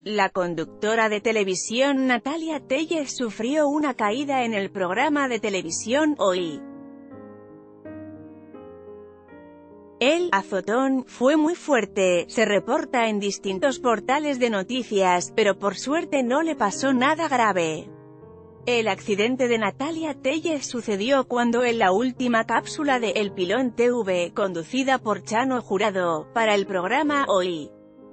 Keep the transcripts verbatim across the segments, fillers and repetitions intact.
La conductora de televisión Natalia Tellez sufrió una caída en el programa de televisión Hoy. El azotón fue muy fuerte, se reporta en distintos portales de noticias, pero por suerte no le pasó nada grave. El accidente de Natalia Tellez sucedió cuando en la última cápsula de El Pilón T V, conducida por Chano Jurado, para el programa Hoy.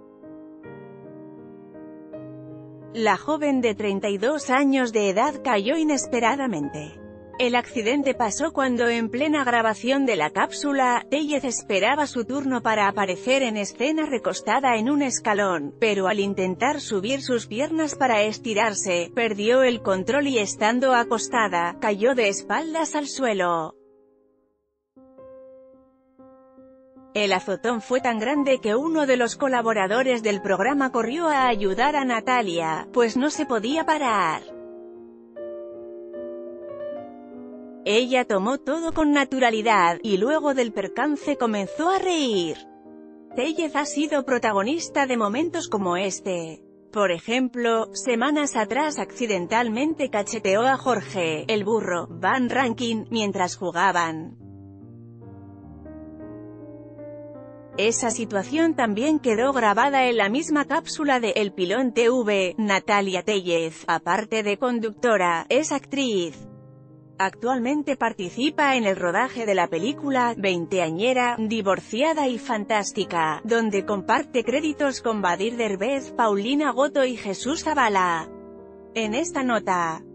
La joven de treinta y dos años de edad cayó inesperadamente. El accidente pasó cuando en plena grabación de la cápsula, Tellez esperaba su turno para aparecer en escena recostada en un escalón, pero al intentar subir sus piernas para estirarse, perdió el control y estando acostada, cayó de espaldas al suelo. El azotón fue tan grande que uno de los colaboradores del programa corrió a ayudar a Natalia, pues no se podía parar. Ella tomó todo con naturalidad, y luego del percance comenzó a reír. Tellez ha sido protagonista de momentos como este. Por ejemplo, semanas atrás accidentalmente cacheteó a Jorge, el burro, Van Rankin, mientras jugaban. Esa situación también quedó grabada en la misma cápsula de El Pilón T V. Natalia Tellez, aparte de conductora, es actriz. Actualmente participa en el rodaje de la película Veinteañera, divorciada y fantástica, donde comparte créditos con Badir Derbez, Paulina Goto y Jesús Zavala. En esta nota